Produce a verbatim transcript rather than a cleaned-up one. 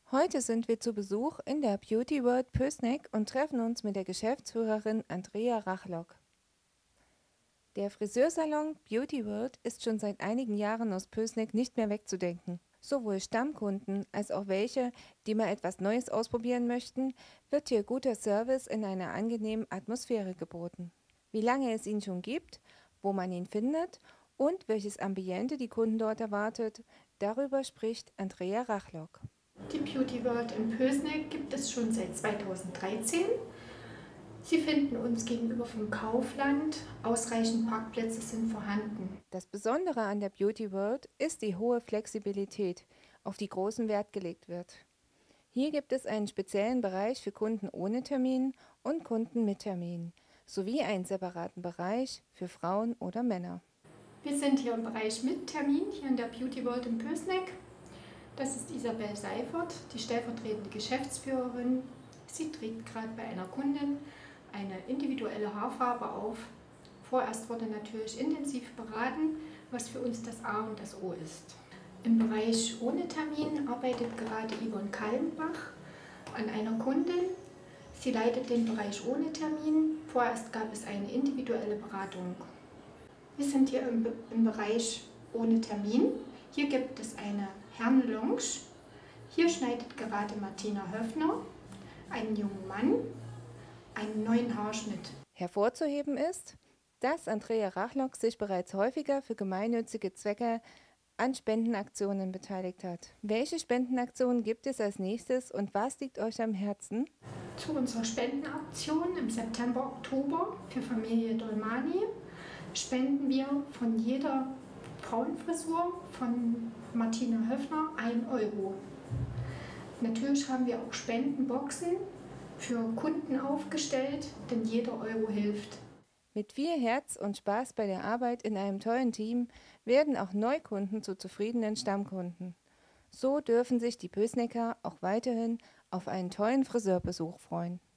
Heute sind wir zu Besuch in der Beauty World Pößneck und treffen uns mit der Geschäftsführerin Andrea Rachlock. Der Friseursalon Beauty World ist schon seit einigen Jahren aus Pößneck nicht mehr wegzudenken. Sowohl Stammkunden als auch welche, die mal etwas Neues ausprobieren möchten, wird hier guter Service in einer angenehmen Atmosphäre geboten. Wie lange es ihn schon gibt, wo man ihn findet und welches Ambiente die Kunden dort erwartet, darüber spricht Andrea Rachlock. Die Beauty World in Pößneck gibt es schon seit zweitausenddreizehn. Sie finden uns gegenüber vom Kaufland. Ausreichend Parkplätze sind vorhanden. Das Besondere an der Beauty World ist die hohe Flexibilität, auf die großen Wert gelegt wird. Hier gibt es einen speziellen Bereich für Kunden ohne Termin und Kunden mit Termin, sowie einen separaten Bereich für Frauen oder Männer. Wir sind hier im Bereich mit Termin, hier in der Beauty World in Pößneck. Das ist Isabel Seifert, die stellvertretende Geschäftsführerin. Sie trägt gerade bei einer Kundin eine individuelle Haarfarbe auf. Vorerst wurde natürlich intensiv beraten, was für uns das A und das O ist. Im Bereich ohne Termin arbeitet gerade Yvonne Kallenbach an einer Kundin. Sie leitet den Bereich ohne Termin. Vorerst gab es eine individuelle Beratung. Wir sind hier im, Be im Bereich ohne Termin. Hier gibt es eine Herrenlounge. Hier schneidet gerade Martina Höfner einen jungen Mann einen neuen Haarschnitt. Hervorzuheben ist, dass Andrea Rachlock sich bereits häufiger für gemeinnützige Zwecke an Spendenaktionen beteiligt hat. Welche Spendenaktionen gibt es als nächstes und was liegt euch am Herzen? Zu unserer Spendenaktion im September, Oktober für Familie Dolmani spenden wir von jeder Frauenfrisur von Martina Höfner ein Euro. Natürlich haben wir auch Spendenboxen für Kunden aufgestellt, denn jeder Euro hilft. Mit viel Herz und Spaß bei der Arbeit in einem tollen Team werden auch Neukunden zu zufriedenen Stammkunden. So dürfen sich die Pößnecker auch weiterhin auf einen tollen Friseurbesuch freuen.